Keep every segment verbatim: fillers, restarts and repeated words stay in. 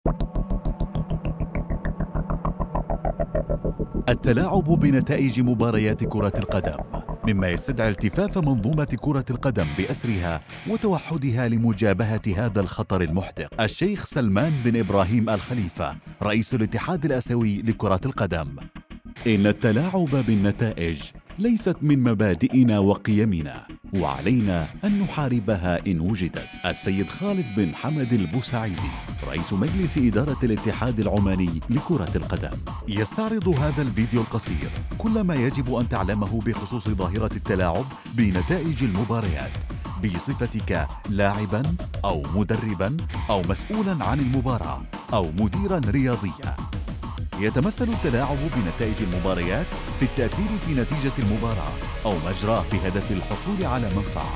التلاعب بنتائج مباريات كرة القدم مما يستدعي التفاف منظومة كرة القدم بأسرها وتوحدها لمجابهة هذا الخطر المحدق. الشيخ سلمان بن إبراهيم الخليفة رئيس الاتحاد الآسيوي لكرة القدم: إن التلاعب بالنتائج ليست من مبادئنا وقيمنا، وعلينا أن نحاربها إن وجدت. السيد خالد بن حمد البوسعيدي رئيس مجلس إدارة الاتحاد العماني لكرة القدم يستعرض هذا الفيديو القصير كل ما يجب أن تعلمه بخصوص ظاهرة التلاعب بنتائج المباريات بصفتك لاعباً أو مدرباً أو مسؤولاً عن المباراة أو مديراً رياضياً. يتمثل التلاعب بنتائج المباريات في التأثير في نتيجة المباراة أو مجراه بهدف الحصول على منفعة.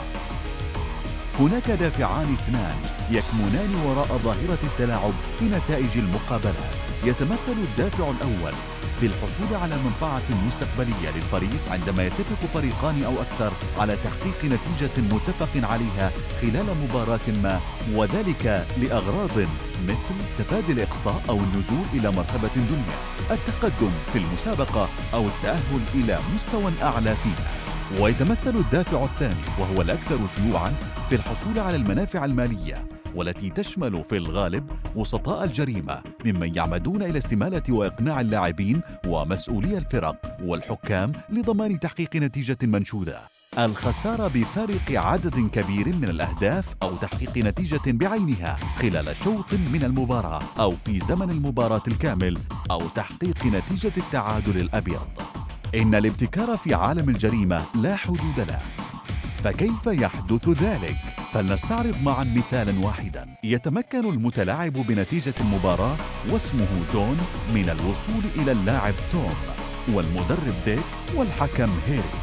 هناك دافعان اثنان يكمنان وراء ظاهرة التلاعب بنتائج المقابلات. يتمثل الدافع الأول في الحصول على منفعة مستقبلية للفريق عندما يتفق فريقان أو أكثر على تحقيق نتيجة متفق عليها خلال مباراة ما، وذلك لأغراض مثل تفادي الإقصاء أو النزول إلى مرتبة دنيا، التقدم في المسابقة أو التأهل إلى مستوى أعلى فيها. ويتمثل الدافع الثاني وهو الأكثر شيوعاً في الحصول على المنافع المالية، والتي تشمل في الغالب وسطاء الجريمة ممن يعمدون إلى استمالة وإقناع اللاعبين ومسؤولي الفرق والحكام لضمان تحقيق نتيجة منشودة. الخسارة بفارق عدد كبير من الأهداف أو تحقيق نتيجة بعينها خلال شوط من المباراة أو في زمن المباراة الكامل أو تحقيق نتيجة التعادل الأبيض. إن الابتكار في عالم الجريمة لا حدود له، فكيف يحدث ذلك؟ فلنستعرض معا مثالا واحدا. يتمكن المتلاعب بنتيجة المباراة واسمه جون من الوصول إلى اللاعب توم والمدرب ديك والحكم هيري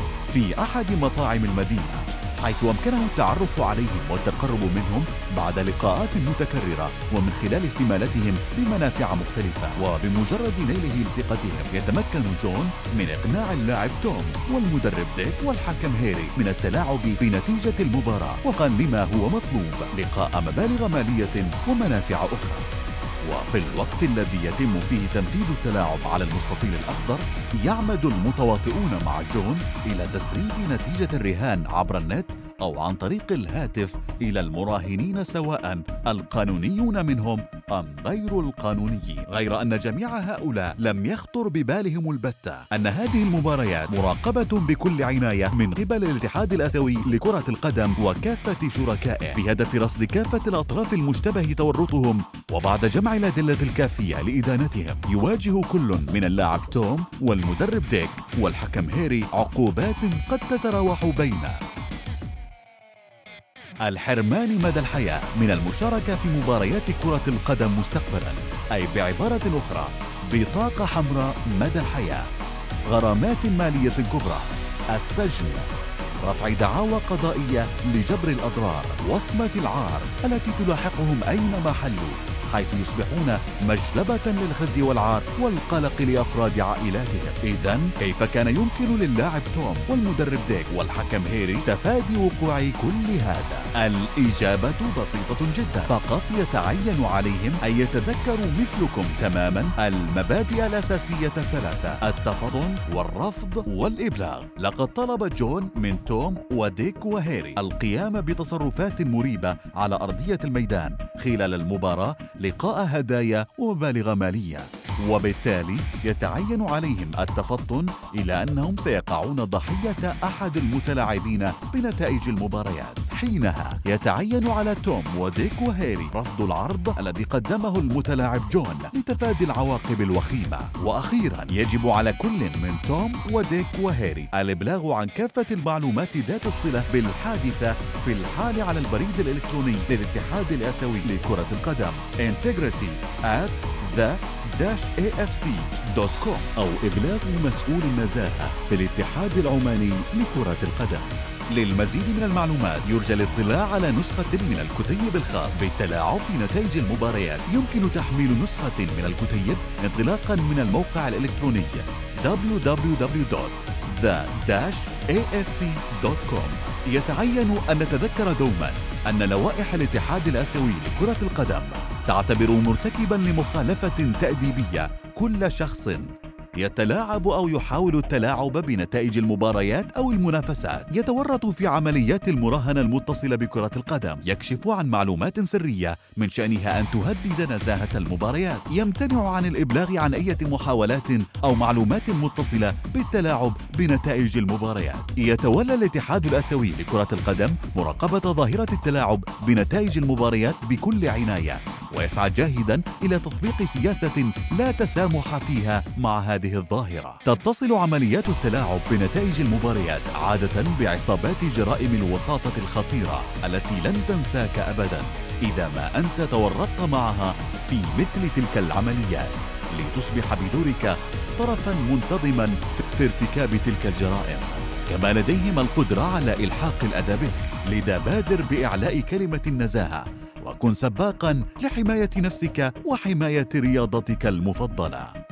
في أحد مطاعم المدينة، حيث أمكنه التعرف عليهم والتقرب منهم بعد لقاءات متكررة ومن خلال استمالتهم بمنافع مختلفة. وبمجرد نيله لثقتهم يتمكن جون من إقناع اللاعب توم والمدرب ديك والحكم هيري من التلاعب بنتيجة المباراة وفقا لما هو مطلوب لقاء مبالغ مالية ومنافع أخرى. وفي الوقت الذي يتم فيه تنفيذ التلاعب على المستطيل الأخضر، يعمد المتواطئون مع جون إلى تسريب نتيجة الرهان عبر النت أو عن طريق الهاتف إلى المراهنين سواء القانونيون منهم أم غير القانونيين، غير أن جميع هؤلاء لم يخطر ببالهم البتة أن هذه المباريات مراقبة بكل عناية من قبل الاتحاد الآسيوي لكرة القدم وكافة شركائه بهدف رصد كافة الأطراف المشتبه تورطهم. وبعد جمع الأدلة الكافية لإدانتهم، يواجه كل من اللاعب توم والمدرب ديك والحكم هيري عقوبات قد تتراوح بين الحرمان مدى الحياة من المشاركة في مباريات كرة القدم مستقبلا، أي بعبارة أخرى بطاقة حمراء مدى الحياة، غرامات مالية كبرى، السجن، رفع دعاوى قضائية لجبر الأضرار، وصمة العار التي تلاحقهم أينما حلوا، حيث يصبحون مجلبة للخزي والعار والقلق لأفراد عائلاتهم. إذن كيف كان يمكن للاعب توم والمدرب ديك والحكم هيري تفادي وقوع كل هذا؟ الإجابة بسيطة جدا، فقط يتعين عليهم أن يتذكروا مثلكم تماما المبادئ الأساسية الثلاثة: التفطن والرفض والإبلاغ. لقد طلب جون من توم وديك وهيري القيام بتصرفات مريبة على أرضية الميدان خلال المباراة لقاء هدايا ومبالغ مالية، وبالتالي يتعين عليهم التفطن إلى أنهم سيقعون ضحية أحد المتلاعبين بنتائج المباريات. حينها يتعين على توم وديك وهيري رفض العرض الذي قدمه المتلاعب جون لتفادي العواقب الوخيمة. وأخيرا يجب على كل من توم وديك وهيري الإبلاغ عن كافة المعلومات ذات الصلة بالحادثة في الحال على البريد الإلكتروني للاتحاد الآسيوي لكرة القدم integrity at the dash a f c dot com أو إبلاغ مسؤول النزاهة في الاتحاد العماني لكرة القدم. للمزيد من المعلومات يرجى الاطلاع على نسخة من الكتيب الخاص بالتلاعب في نتائج المباريات. يمكن تحميل نسخة من الكتيب انطلاقا من الموقع الإلكتروني دبليو دبليو دبليو دوت ذا داش إيه إف سي دوت كوم. يتعين أن نتذكر دوما أن لوائح الاتحاد الآسيوي لكرة القدم تعتبر مرتكباً لمخالفة تأديبية كل شخص يتلاعب أو يحاول التلاعب بنتائج المباريات أو المنافسات، يتورط في عمليات المراهنة المتصلة بكرة القدم، يكشف عن معلومات سرية من شأنها أن تهدد نزاهة المباريات، يمتنع عن الإبلاغ عن أي محاولات أو معلومات متصلة بالتلاعب بنتائج المباريات. يتولى الاتحاد الآسيوي لكرة القدم مراقبة ظاهرة التلاعب بنتائج المباريات بكل عناية، ويسعى جاهداً إلى تطبيق سياسة لا تسامح فيها مع هذه الظاهرة. تتصل عمليات التلاعب بنتائج المباريات عادة بعصابات جرائم الوساطة الخطيرة التي لن تنساك أبداً إذا ما أنت تورطت معها في مثل تلك العمليات، لتصبح بدورك طرفاً منتظماً في ارتكاب تلك الجرائم. كما لديهم القدرة على إلحاق الأذى بك، لذا بادر بإعلاء كلمة النزاهة وكن سباقاً لحماية نفسك وحماية رياضتك المفضلة.